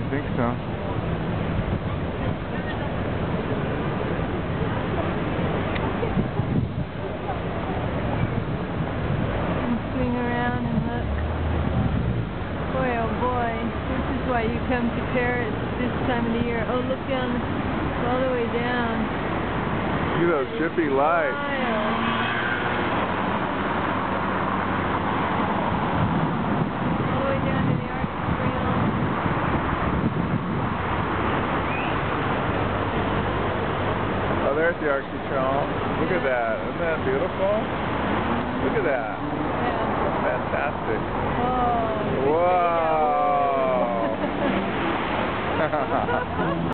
think so. Swing around and look. Boy, oh boy, this is why you come to Paris this time of the year. Oh, look down, all the way down. See those chippy lights. All the way down to the Arc de Triomphe. Oh, there's the Arc de Triomphe. Look at that. Isn't that beautiful? Look at that. Yeah. Fantastic. Oh. Whoa.